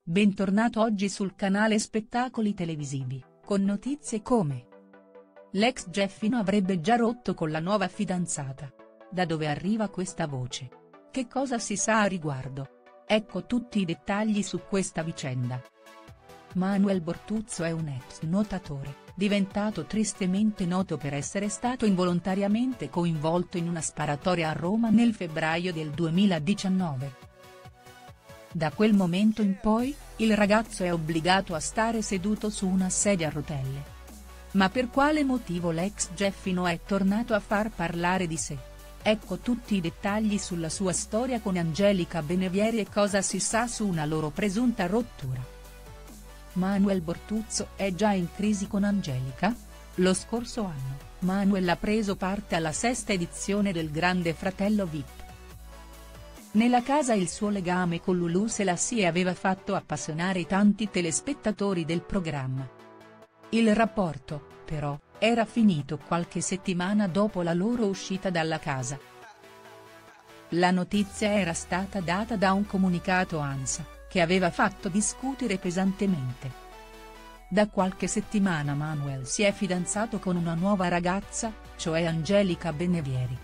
Bentornato oggi sul canale Spettacoli Televisivi, con notizie come: l'ex Geffino avrebbe già rotto con la nuova fidanzata. Da dove arriva questa voce? Che cosa si sa a riguardo? Ecco tutti i dettagli su questa vicenda. Manuel Bortuzzo è un ex nuotatore, diventato tristemente noto per essere stato involontariamente coinvolto in una sparatoria a Roma nel febbraio del 2019. Da quel momento in poi, il ragazzo è obbligato a stare seduto su una sedia a rotelle. Ma per quale motivo l'ex Geffino è tornato a far parlare di sé? Ecco tutti i dettagli sulla sua storia con Angelica Benevieri e cosa si sa su una loro presunta rottura. Manuel Bortuzzo è già in crisi con Angelica? Lo scorso anno, Manuel ha preso parte alla sesta edizione del Grande Fratello VIP. Nella casa il suo legame con Lulù Selassie aveva fatto appassionare tanti telespettatori del programma. Il rapporto, però, era finito qualche settimana dopo la loro uscita dalla casa. La notizia era stata data da un comunicato ANSA, che aveva fatto discutere pesantemente. Da qualche settimana Manuel si è fidanzato con una nuova ragazza, cioè Angelica Benevieri.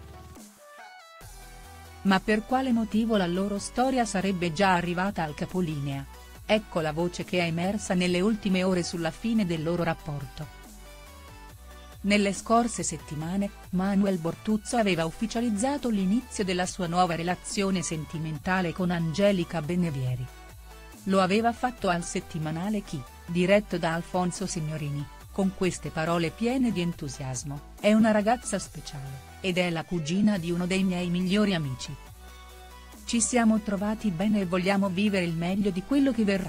Ma per quale motivo la loro storia sarebbe già arrivata al capolinea? Ecco la voce che è emersa nelle ultime ore sulla fine del loro rapporto. Nelle scorse settimane, Manuel Bortuzzo aveva ufficializzato l'inizio della sua nuova relazione sentimentale con Angelica Benevieri. Lo aveva fatto al settimanale Chi, diretto da Alfonso Signorini, con queste parole piene di entusiasmo: "È una ragazza speciale, ed è la cugina di uno dei miei migliori amici. Ci siamo trovati bene e vogliamo vivere il meglio di quello che verrà.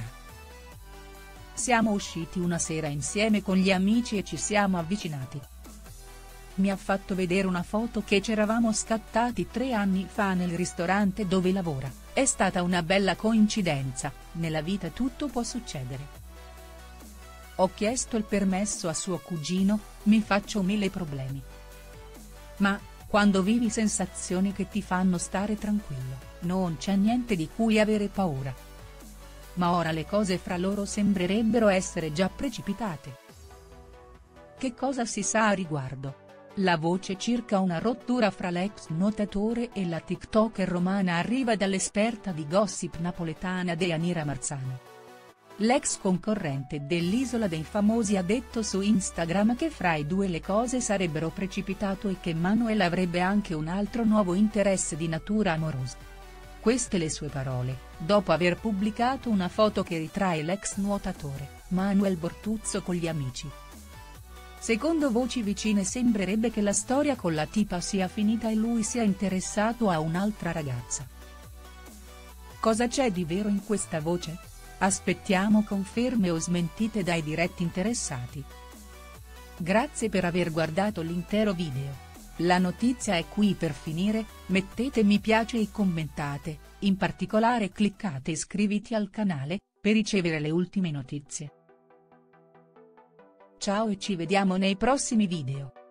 Siamo usciti una sera insieme con gli amici e ci siamo avvicinati. Mi ha fatto vedere una foto che c'eravamo scattati 3 anni fa nel ristorante dove lavora, è stata una bella coincidenza, nella vita tutto può succedere. Ho chiesto il permesso a suo cugino, mi faccio 1000 problemi. Ma, quando vivi sensazioni che ti fanno stare tranquillo, non c'è niente di cui avere paura. Ma ora le cose fra loro sembrerebbero essere già precipitate. Che cosa si sa a riguardo? La voce circa una rottura fra l'ex nuotatore e la tiktoker romana arriva dall'esperta di gossip napoletana Deianira Marzano. L'ex concorrente dell'Isola dei Famosi ha detto su Instagram che fra i due le cose sarebbero precipitate e che Manuel avrebbe anche un altro nuovo interesse di natura amorosa. Queste le sue parole, dopo aver pubblicato una foto che ritrae l'ex nuotatore, Manuel Bortuzzo con gli amici. Secondo voci vicine sembrerebbe che la storia con la tipa sia finita e lui sia interessato a un'altra ragazza. Cosa c'è di vero in questa voce? Aspettiamo conferme o smentite dai diretti interessati. Grazie per aver guardato l'intero video. La notizia è qui per finire, mettete mi piace e commentate, in particolare cliccate iscriviti al canale, per ricevere le ultime notizie. Ciao e ci vediamo nei prossimi video.